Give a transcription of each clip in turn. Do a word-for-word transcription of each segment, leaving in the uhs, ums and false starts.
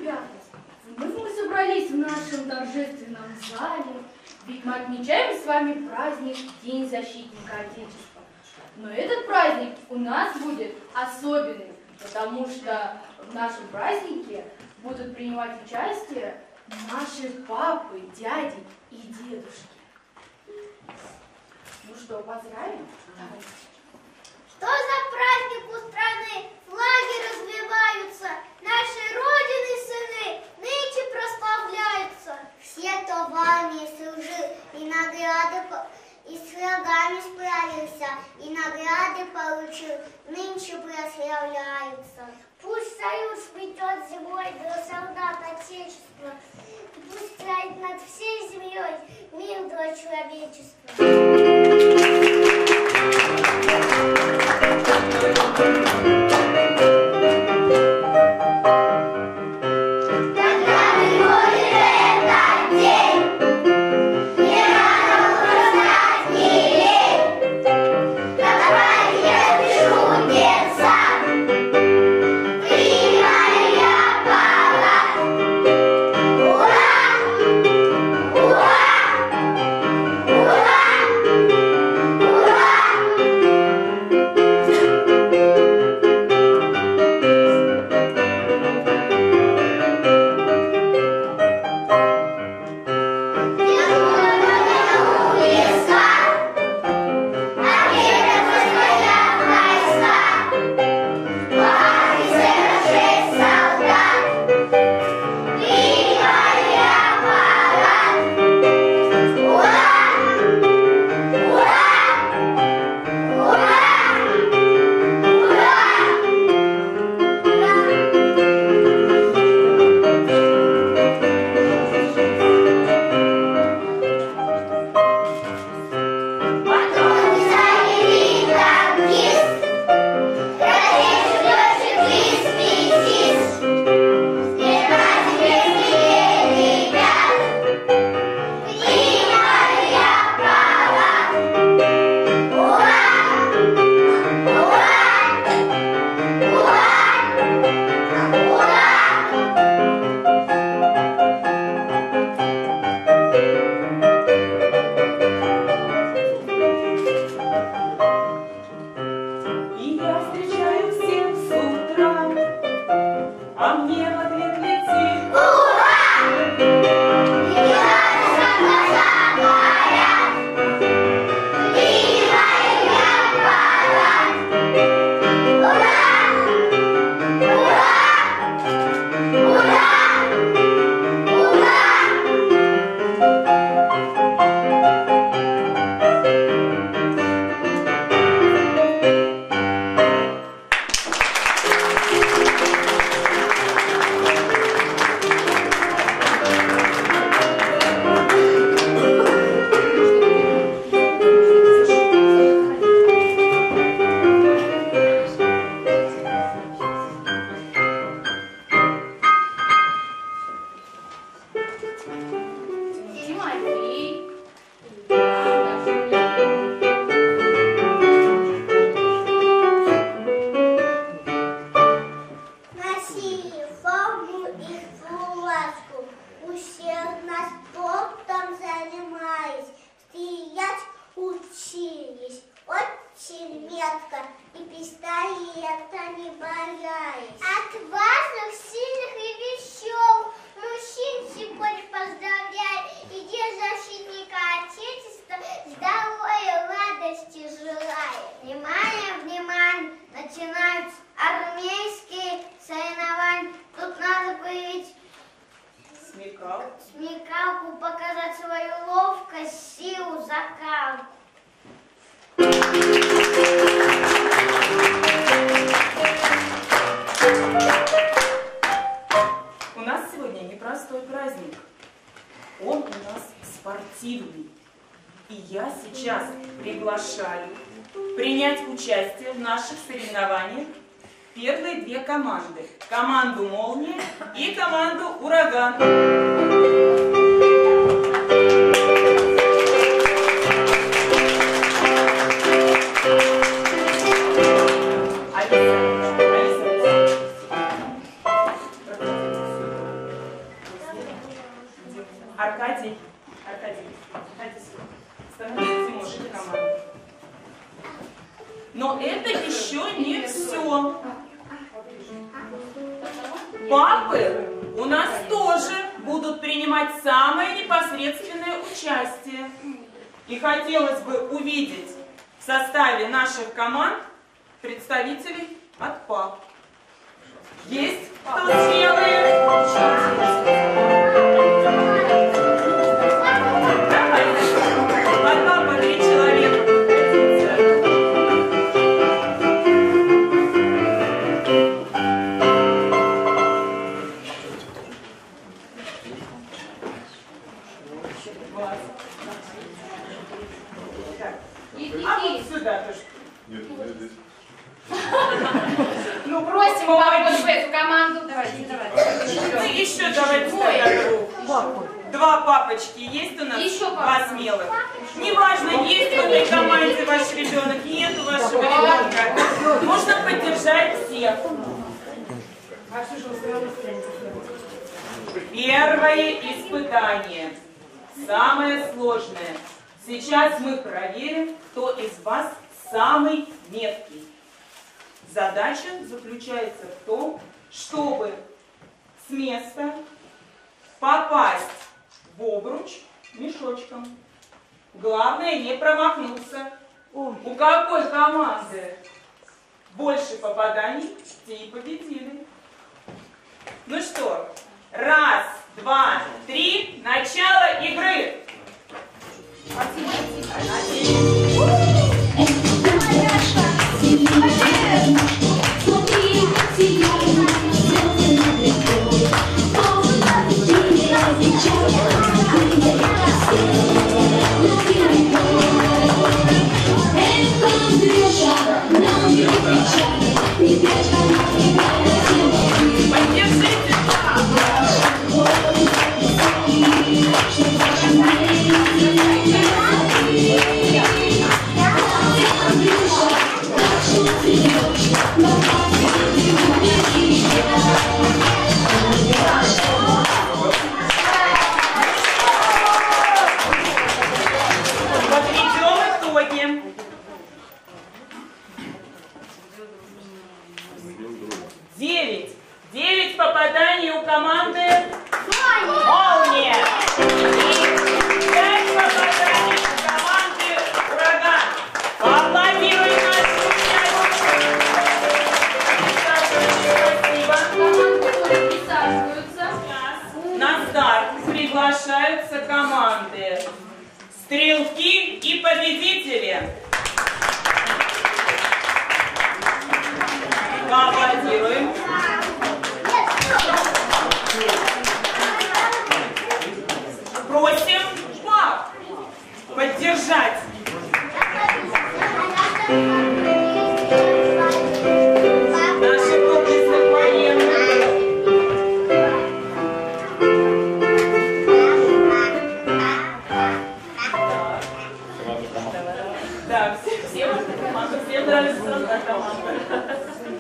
ребята, вновь мы собрались в нашем торжественном зале, ведь мы отмечаем с вами праздник День защитника Отечества. Но этот праздник у нас будет особенный, потому что в нашем празднике будут принимать участие наши папы, дяди и дедушки. Ну что, поздравим? Давайте. Что за праздник у страны? Флаги развиваются, наши родины сыны нынче прославляются. Все, кто в армии служил, и награды, и с врагами справился, и награды получил, нынче прославляются. Пусть союз метет зимой для солдат Отечества, пусть стоит над всей землей мир для человечества. Смекалку, показать свою ловкость, силу, закалку. У нас сегодня непростой праздник. Он у нас спортивный. И я сейчас приглашаю принять участие в наших соревнованиях первые две команды. Команду «Молния» и команду «Ураган». Алиса, Алиса, Но это еще не все. Папы у нас тоже будут принимать самое непосредственное участие. И хотелось бы увидеть в составе наших команд представителей от пап. Есть кто смелые? Давайте. По три человека. А вот сюда тоже. Нет, нет, здесь. Ну, просим вам вот в эту команду. Давайте, давайте. Ну, еще давайте тогда. Два папочки есть у нас? Еще два папа. смелых. Неважно, есть в этой команде ваш ребенок, нет у вашего ребенка. Можно поддержать всех. Первое испытание. Самое сложное. Сейчас мы проверим, кто из вас самый меткий. Задача заключается в том, чтобы с места попасть в обруч мешочком. Главное не промахнуться. У какой команды больше попаданий, те и победили. Ну что, раз, два, три, начало игры. Девять. Девять попаданий у команды «Молния». И пять попаданий у команды «Ураган». Поаплодируем нашим участникам. Спасибо. Команды присаживаются. На старт приглашаются команды «Стрелки» и «Победители». Поаплодируем. Просим пап поддержать. Наши доблестных военных. Да, всем, всем, всем нравится одна команда.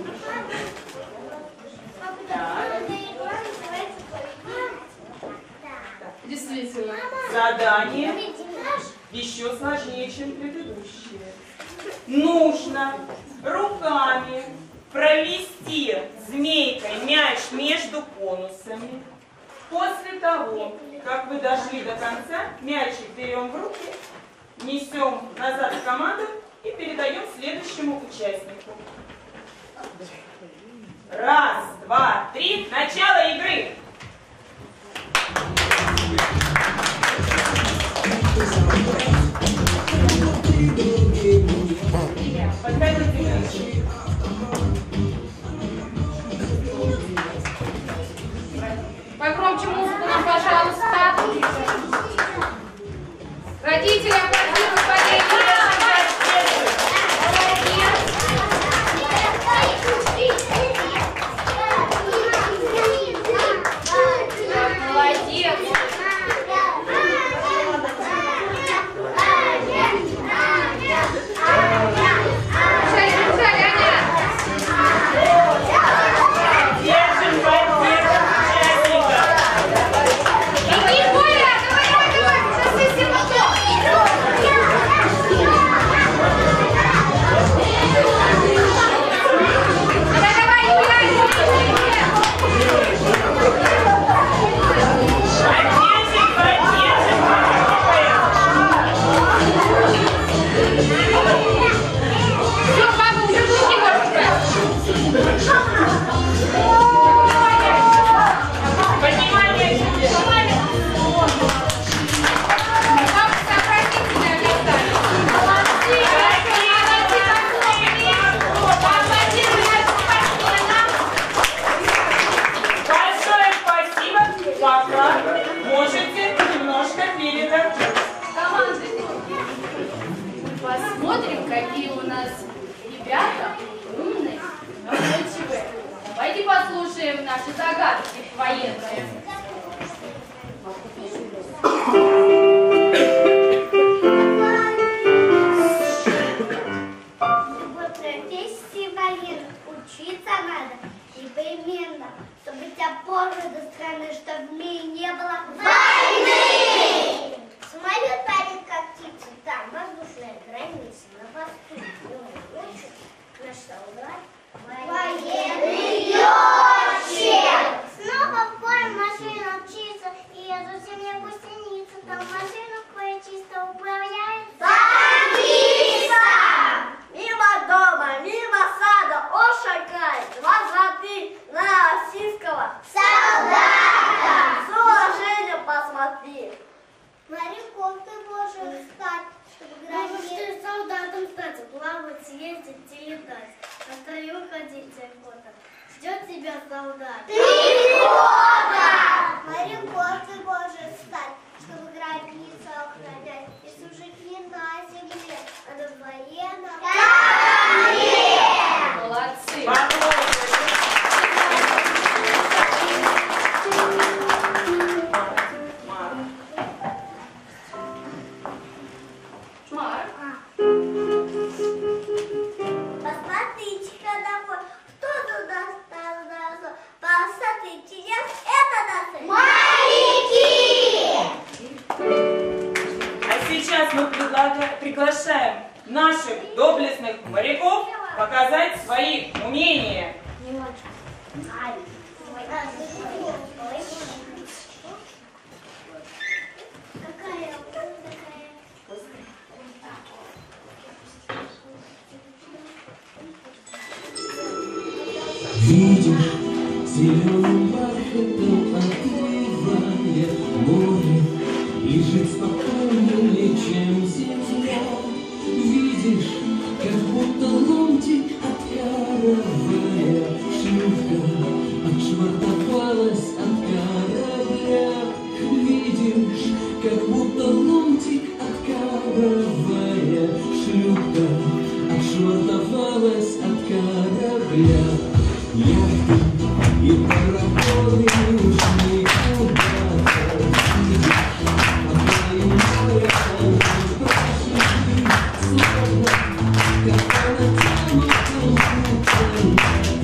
Действительно. Задание еще сложнее, чем предыдущее. Нужно руками провести змейкой мяч между конусами. После того, как вы дошли до конца, мячик берем в руки, несем назад в команду и передаем следующему участнику. Раз, два, три, начало игры! Подходите. Погромче музыку нам, пожалуйста. Родители, аплодируют Валерию. Молодец. Иди, Коля, давай, давай, давай, сейчас если потом. верим в наши загадки военные. Любой профессии военных учиться надо непременно, чтобы быть опорой до страны, чтобы в мире не было войны. Самолет парит как птица, там воздушная граница, на посту ночью наш солдат военный летчик. Снова в поле машина мчится, и я совсем не гусеница, там машину кое-чисто управляет танкиста. Мимо дома, мимо сада, он шагает, два золотых на российского солдата. С уважением посмотри. Моряком ты можешь стать, чтобы границы солдатом стать, плавать, ездить и летать. На строю ходить охота. Ждет тебя солдат. Пехота! Моряком ты можешь стать, чтобы границы охранять и служить не на земле, а на военном корабле. Молодцы. Марк. Посмотрите-ка домой, кто туда остался? Посмотрите, это наши моряки! А сейчас мы предлага- приглашаем наших доблестных моряков показать свои умения. Какая такая? Видишь, зеленым бархатом отливая море лежит спокойнее, чем земля. Видишь, как будто ломтик от каравая шлюпка отшвартовалась от корабля. Видишь, как будто ломтик от каравая шлюпка отшвартовалась от корабля. Яхты и пароходы уж никуда-то видишь, а твои моря прошли, словно как по натянутым путям.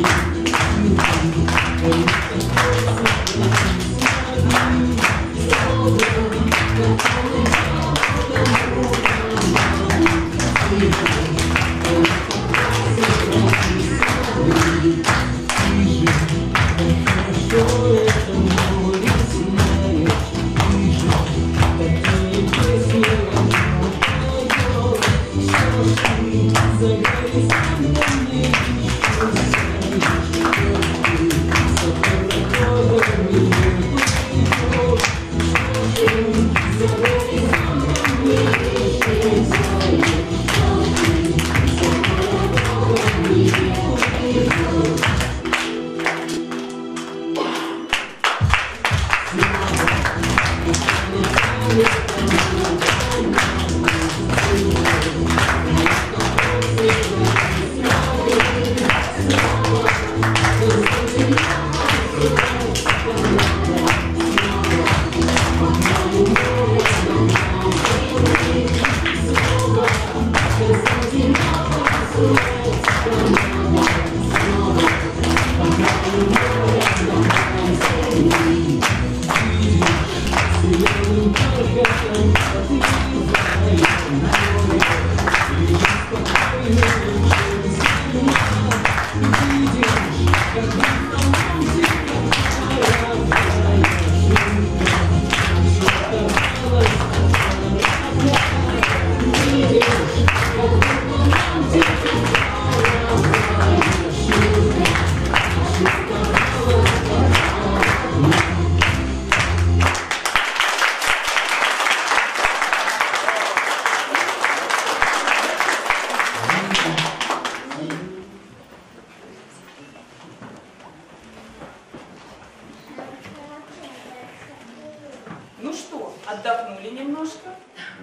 Ну что, отдохнули немножко?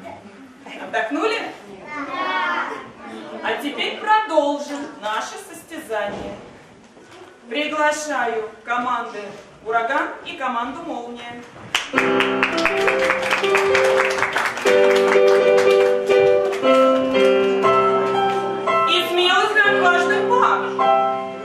Отдохнули? Да. А теперь продолжим наше состязание. Приглашаю команды «Ураган» и команду «Молния». И смелость для отважных баб.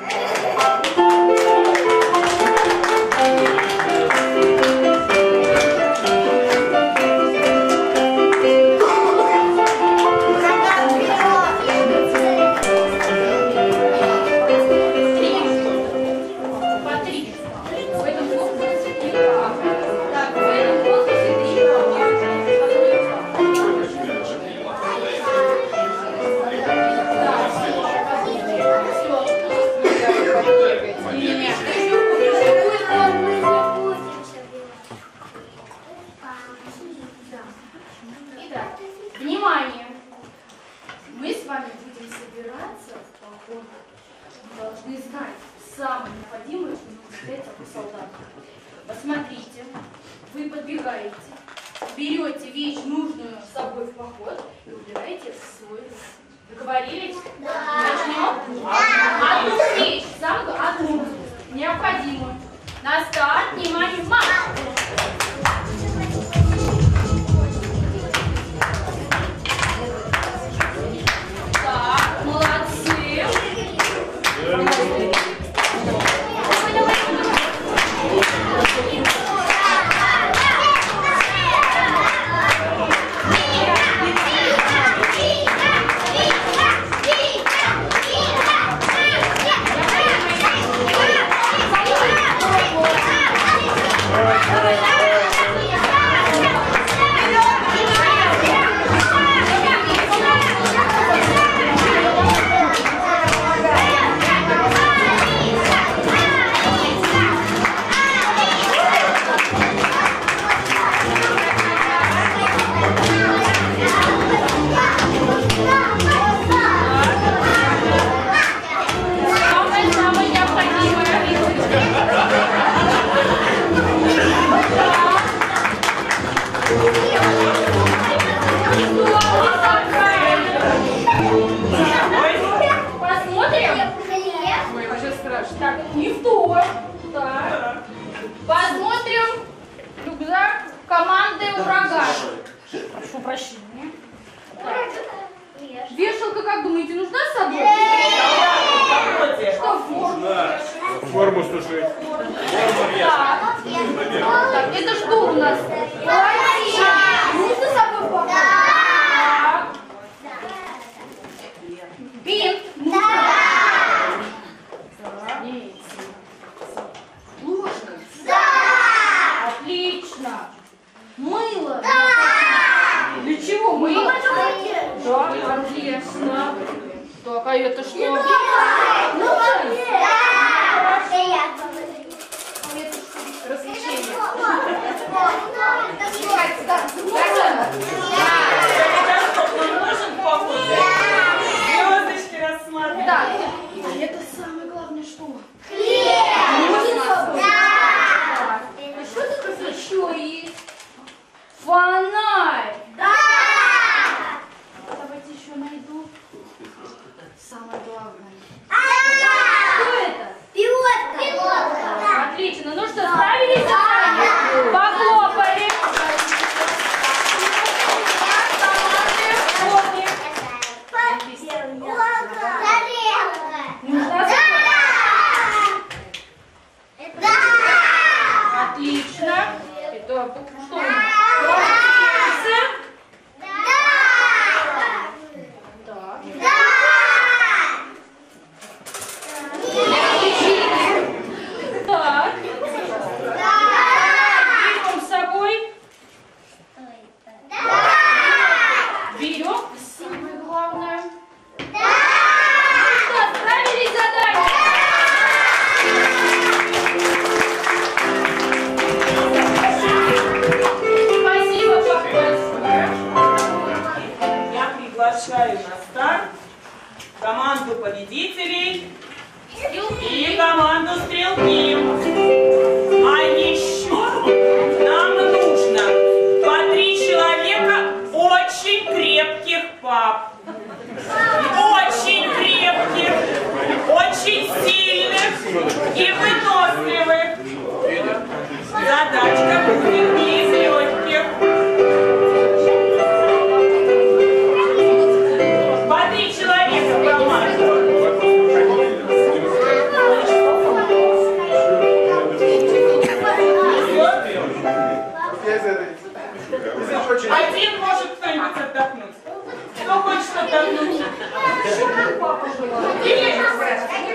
Итак, внимание! Мы с вами будем собираться в поход. Вы должны знать самое необходимое, что нужно для этого солдата. Посмотрите, вы подбегаете, берете вещь, нужную с собой в поход, и убираете в свой рюкзак. Договорились? Да. Начнем? Да. Одну вещь, самую одну, необходимую. На старт, внимание, марш! Так, молодцы. Так, не в то. Так. Посмотрим рюкзак команды «Ураган». Прошу прощения. Так. Вешалка, как думаете, нужна с собой? Что форму? Форму сушить. Так. Так, это что у нас? Полотенце. Нужно с собой форму? Так. Бинт. Нужно? Ложка? Да! Отлично! Мыло? Да! Для чего мыло? Да, отлично. Так, а это что? Ну, развлечение. Мы можем в поход? Звездочки рассматривать. Да. А это самое главное что? Хлеб! Да! И что такое еще есть? Фонарь! Да! Давайте еще найду. Самое главное. Да! Что это? Пилотка! Пилотка! Отлично. Ну что, справились? Похлопали. Нужна Отлично. Это что у нас? Так. Берем с собой. Берем самое главное. Что, справились с заданием? Спасибо, папа. Я приглашаю на старт команду победителей и команду стрелки. А еще нам нужно по три человека очень крепких пап. Очень крепких, очень сильных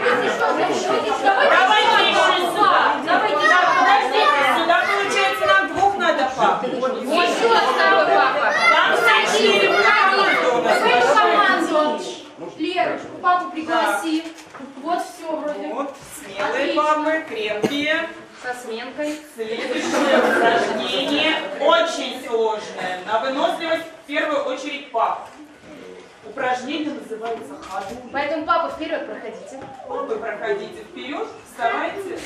Давайте еще сюда. Давайте, да, подождите, сюда, получается, нам двух надо пап. Еще второй папа. Там все четыре команды у нас. Какую команду? Лерочку, папу пригласи. Вот все вроде. Вот, смелые Отлично. папы, крепкие. Со сменкой. Следующее упражнение очень сложное. На выносливость в первую очередь пап. Упражнение называется ходули. Поэтому, папа, вперед проходите. Вы проходите вперед, вставайте.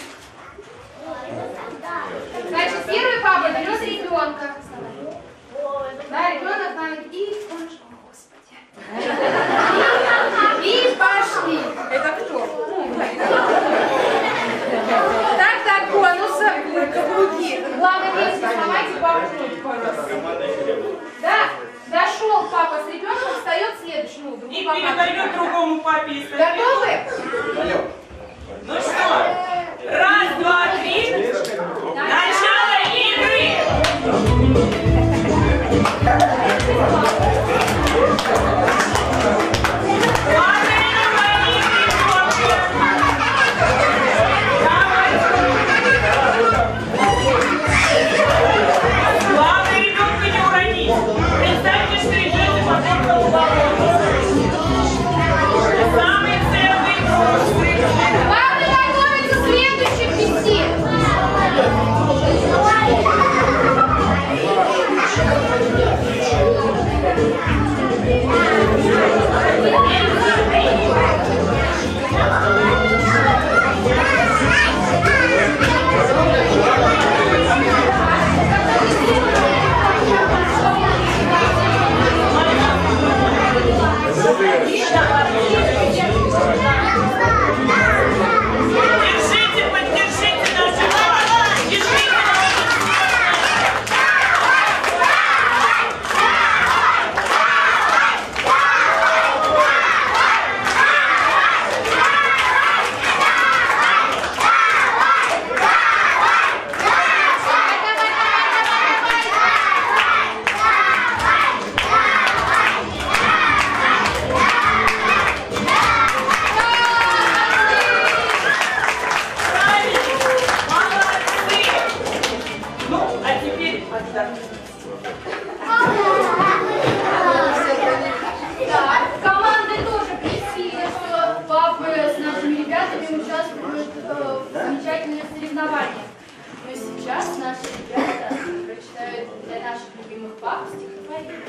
Значит, первый папа берет ребенка. Да, ребенок на ноги и... Господи. И пошли. Это кто? Так, так, конуса, каблуки. Главное, не сломайте папу. Да, дошел папа с ребенком, встает следующий. Ну, И передает другому папе. Если готовы? Ну что, раз, два, три. Начало игры. Главное, ребенка не уронить. Представьте, что идете по горному болоту. Самый ценный груз. Папа готовится к следующим пяти. Держите, поддержите наши папы. Держите. Молодцы! Ну, а теперь отдохните. Так, команды тоже присели, что папы с нашими ребятами участвуют э, в замечательных соревнованиях. Но сейчас наши ребята прочитают для наших любимых пап стихотворение.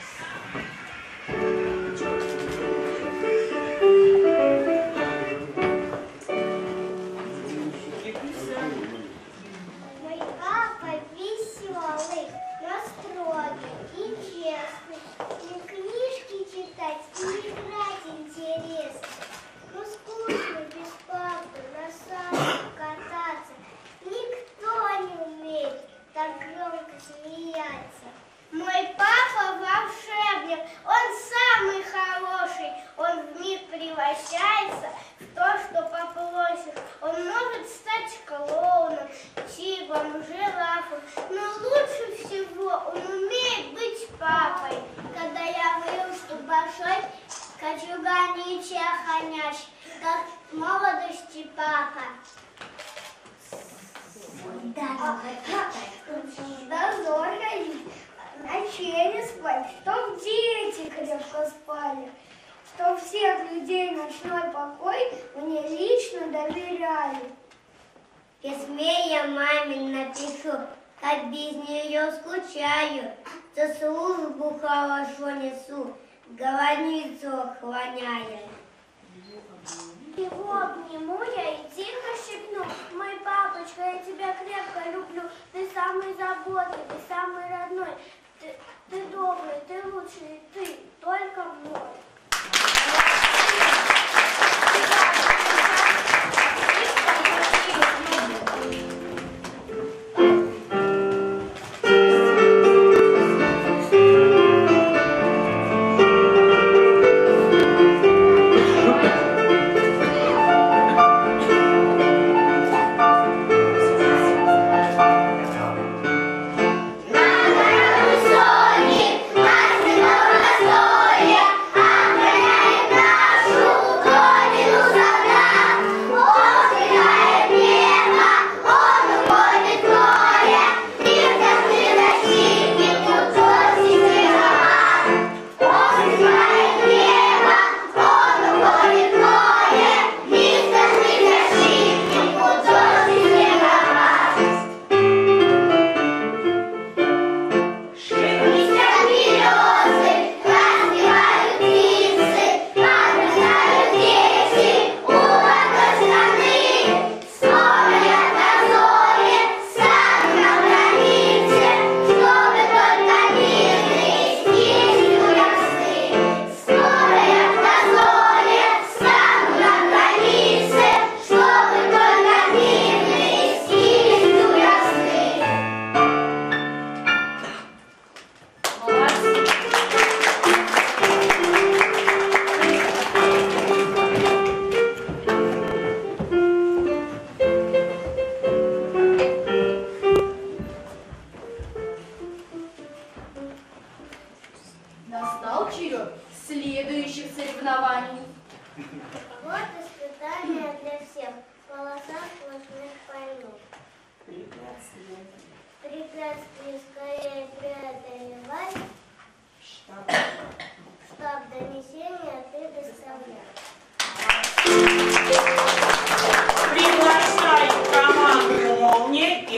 Мой папа веселый, но строгий и честный. Не книжки читать, не играть интересно. Но скучно без папы на санках кататься. Никто не умеет так громко смеяться. Мой папа волшебник, он самый хороший. Он вмиг превращается в то, что попросишь. Он может стать клоуном, тигром, жирафом. Но лучше всего он умеет быть папой. Когда я вырасту большой, кочуганичий охраняющий, как в молодости папа. Дозоры, ночей спать, чтоб дети крепко спали, чтоб всех людей ночной покой мне лично доверяли. Письме я маме напишу, как без нее скучаю, за службу хорошо несу, границу охраняя. Его обниму я и тихо шепну: мой папочка, я тебя крепко люблю, ты самый заботливый, самый родной, ты, ты добрый, ты лучший, ты только мой. Сони, нашего Соня,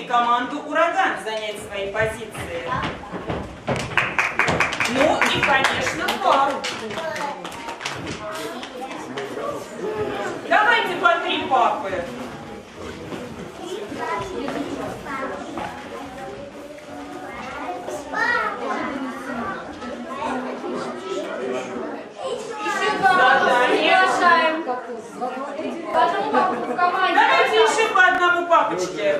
команду «Ураган» занять свои позиции. Ну и, конечно, пап. Давайте по три папы. Еще два. Приглашаем. По одному папу в команде. Давайте еще по одному папочке.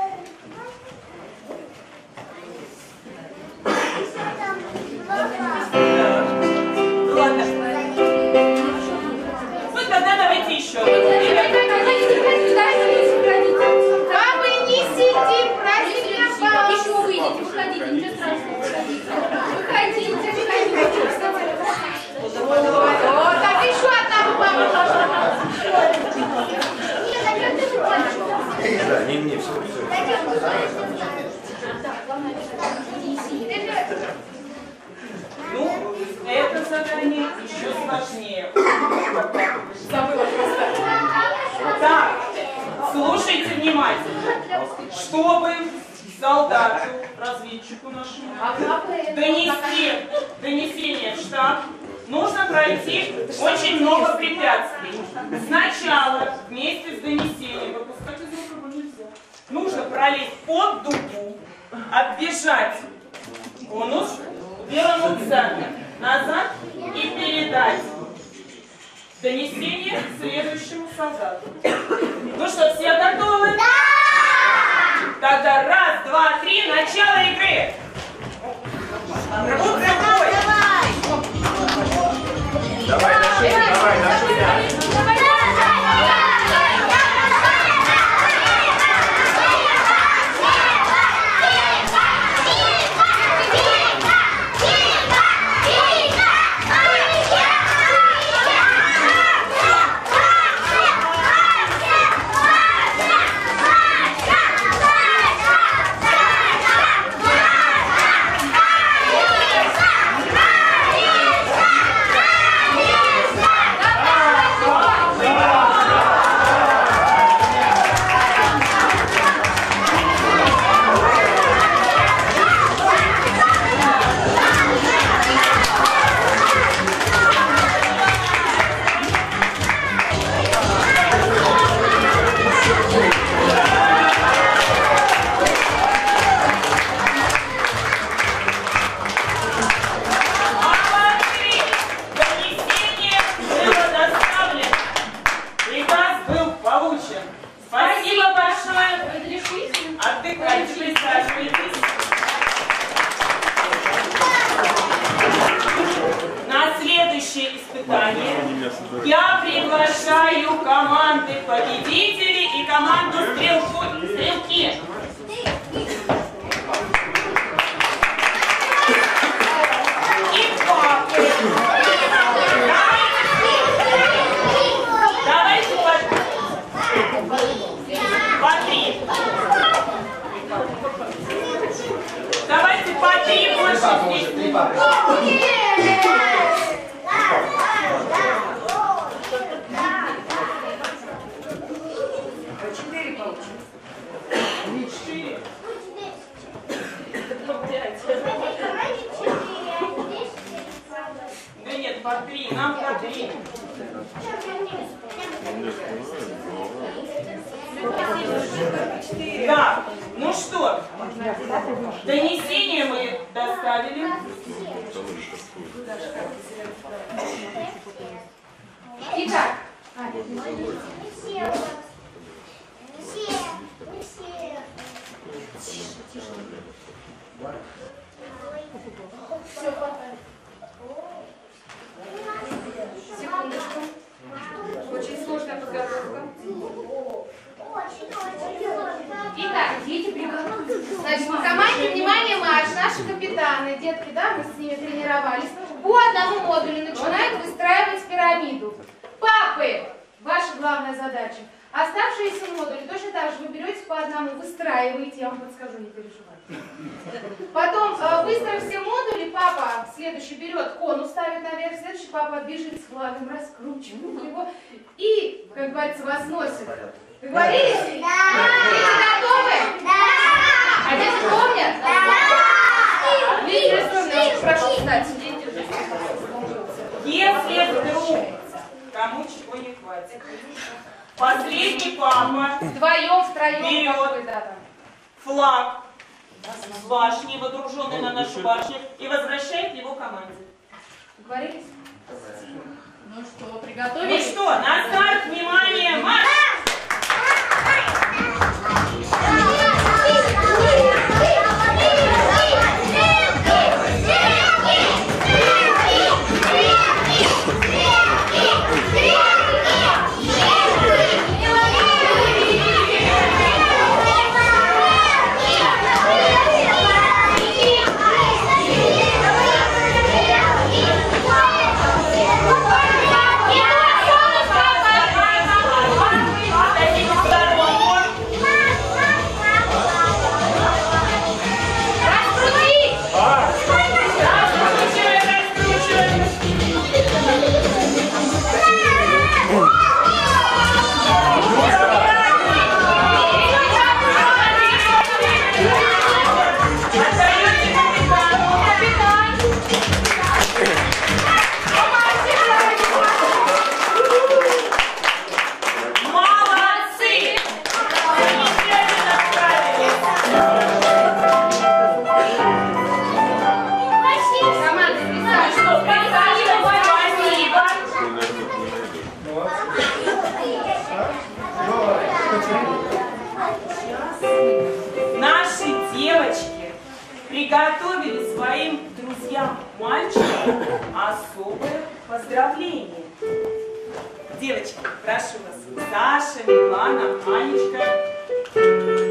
Да. Ладно. Ну тогда давайте еще. Папы, не сиди, просим. Еще выйдите, выходите, ничего страшного, выходите. Выходите, выходите. Вот, так еще одна папа. Да, не, не, все, все. Ну, это задание еще сложнее. Забыла просто. Так, слушайте внимательно. Чтобы солдату, разведчику нашему, донести донесение в штаб, нужно пройти очень много препятствий. Сначала вместе с донесением, выпускать из рук его нельзя, нужно пролезть под дугу, оббежать конус, вернуться назад и передать донесение следующему солдату. Ну что, все готовы? Да! Тогда раз, два, три, начало игры! Руки в бой! Давай, нашли, давай, нашли. Я приглашаю команды победителей и команду стрелку, стрелки. И папы. Давайте по, по три. Давайте по три больше здесь. Да нет, по три, нам по три. Так, ну что, донесение мы доставили. Итак, все, хватает. Секундочку. Очень сложная подготовка. Итак, дети, приготовьтесь. Значит, по команде «Внимание, марш!» наши капитаны, детки, да, мы с ними тренировались, по одному модулю начинают выстраивать пирамиду. Папы, ваша главная задача. Оставшиеся модули точно так же вы берете по одному, выстраиваете, я вам подскажу, не переживайте. Потом, выстроив все модули, папа следующий берет конус, ставит наверх, следующий папа бежит с флагом, раскручивает его и, как говорится, возносит. Договорились? Да! Дети готовы? Да! А дети помнят? Да! Видите, прошу встать. Если вдруг кому чего не хватит, последний папа Вдвоем, втроем, Вперед. какой, да, там. флаг с башни, водруженный на нашу башню, и возвращает его команде. Договорились? Ну что, Ну приготовились? что, на старт, внимание, марш! Наши девочки приготовили своим друзьям-мальчикам особое поздравление. Девочки, прошу вас, Саша, Милана, Анечка.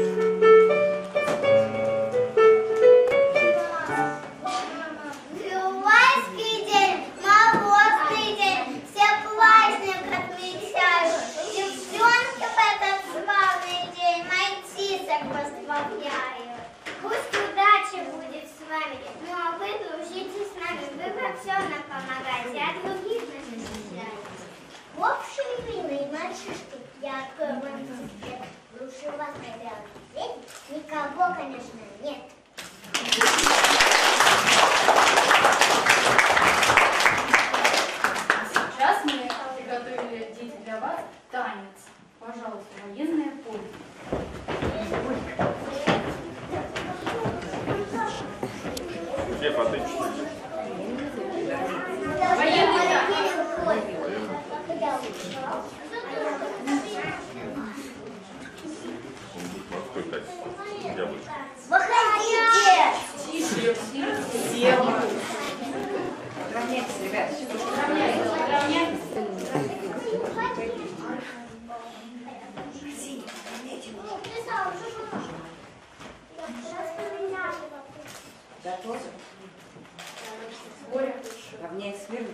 Майский день, морозный день, все праздник отмечают. Девчонки в этот славный день мальчишек поздравляют. Пусть удача будет с вами, ну а вы дружите с нами, вы во всем нам помогаете, а других нас защищаете. В общем, милые мальчишки, я открою вам секрет. Лучше у вас, наверное, здесь никого, конечно, нет. Сейчас мы приготовили, дети, для вас танец. Пожалуйста, военное поле. Где потычки? Военный танец. Морской танец. Яблочко. Выходите! Тише, тише. Все. Равняйтесь, ребят. Равняйтесь, равняйтесь. Готовы? Боря. Равняй сверху.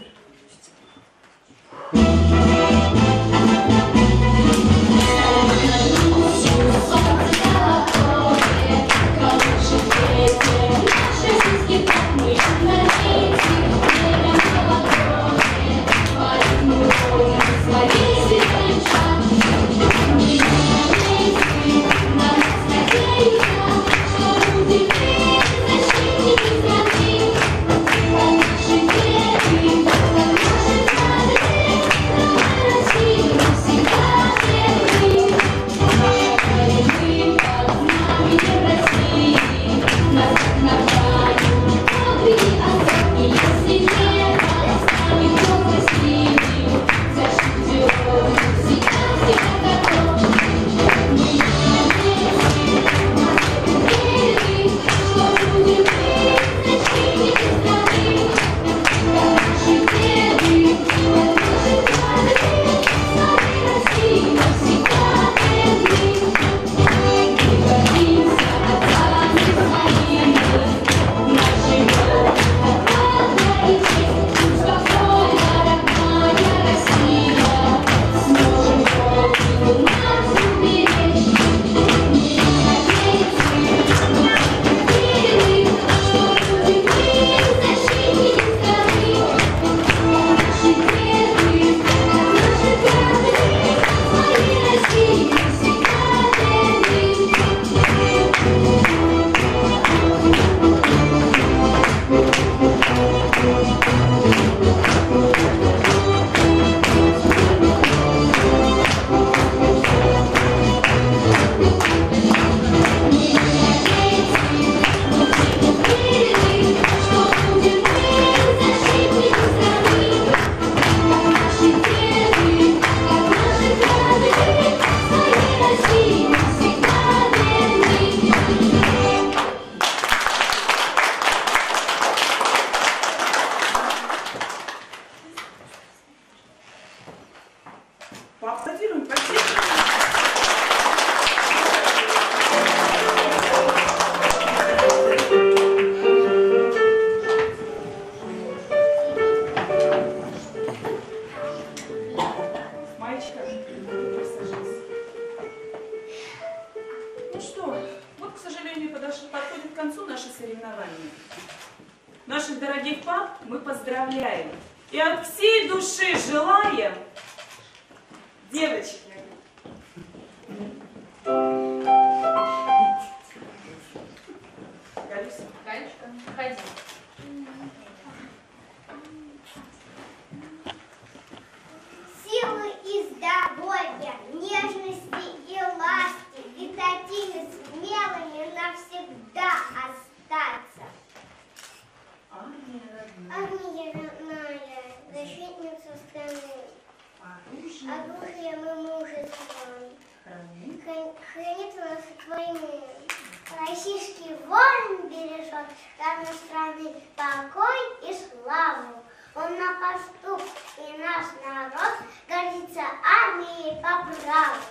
Thank you. соревнованиях. Наших дорогих пап мы поздравляем и от всей души желаем, девочки, Галюся, Галечка, ходи. Силы и здоровья, нежности и ласки, и такими смелыми навсегда остаться. Армия родная, защитница страны, оружием и мужеством, хранит нас от войны. Российский воин бережет страну страны покой и славу. Он на посту, и наш народ гордится армией по праву.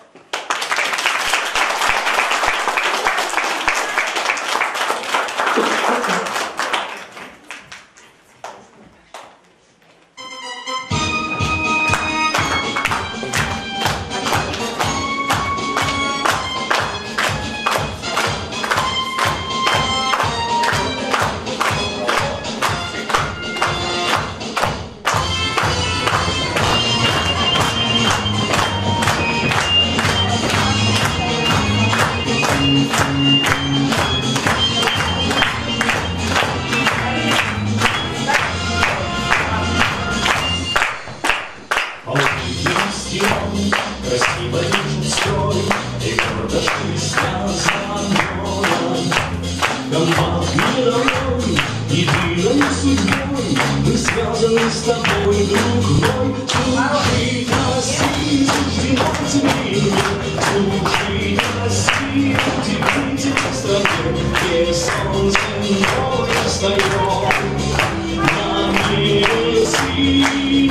Красиво лежит строй, и гордо шелестя за морем. Комбат мировой, единой судьбой, мы связаны с тобой, друг мой. Служить России, суждено тебе, служить России, удивительной стране, где солнце новое встает на мире синем.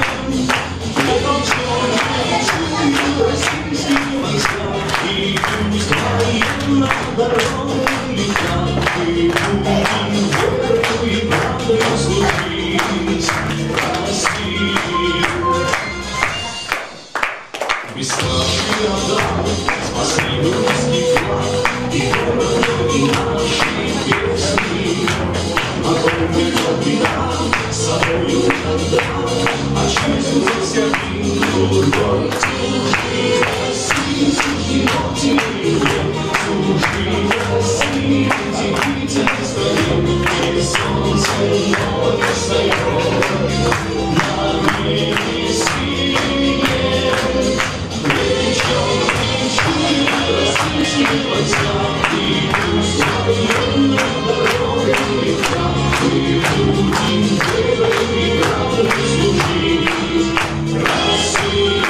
Российские войска, и пусть военная дорога летят, мы будем верою и правдой служить России. Бесстрашный отдал, спасли русский флаг, и город и наши песни. Огонь ведет беда, с собою отдал, а жизнь за всяким другой. Служи России, суждено тебе, служи России, удивительной стране, где солнце новое встает на мире синем. Вечер, вечер, российские войска, и пусть военная дорога летят, мы будем верой и правдой служить России.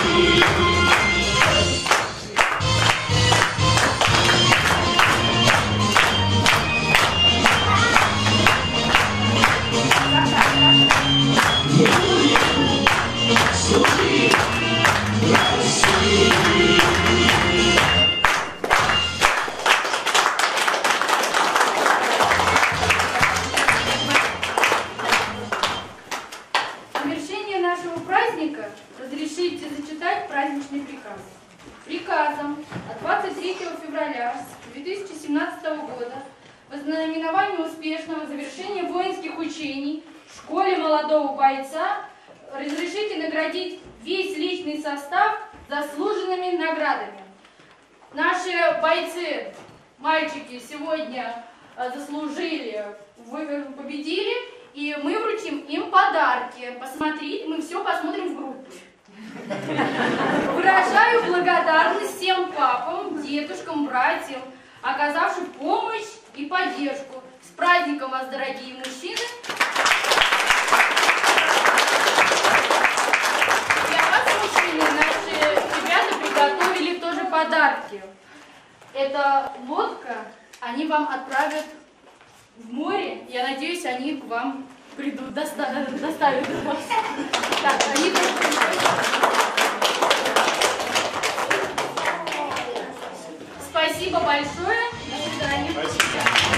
В завершение нашего праздника разрешите зачитать праздничный приказ. Приказом от двадцать третьего февраля две тысячи семнадцатого года во знаменование успешного завершения воинских учений в школе молодого бойца разрешите наградить весь личный состав заслуженными наградами. Наши бойцы, мальчики, сегодня э, заслужили, вы победили, и мы вручим им подарки. Посмотрите, мы все посмотрим в группе. Выражаю благодарность всем папам, дедушкам, братьям, оказавшим помощь и поддержку. С праздником вас, дорогие мужчины! Для вас, мужчины, наши ребята приготовили тоже подарки. Это лодка, они вам отправят в море. Я надеюсь, они к вам придут, доста доставят вас. Так, они Спасибо большое. До свидания. Спасибо.